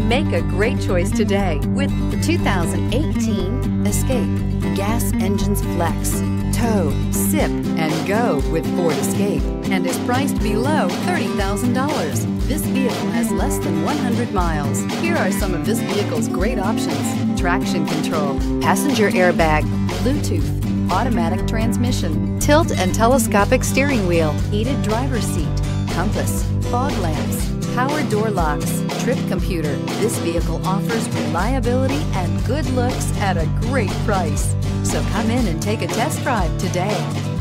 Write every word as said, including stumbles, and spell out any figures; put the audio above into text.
Make a great choice today with the two thousand eighteen Escape. Gas engines flex, tow, sip, and go with Ford Escape, and is priced below thirty thousand dollars. This vehicle has less than one hundred miles. Here are some of this vehicle's great options: traction control, passenger airbag, Bluetooth, automatic transmission, tilt and telescopic steering wheel, heated driver's seat, compass, fog lamps, power door locks, trip computer. This vehicle offers reliability and good looks at a great price. So come in and take a test drive today.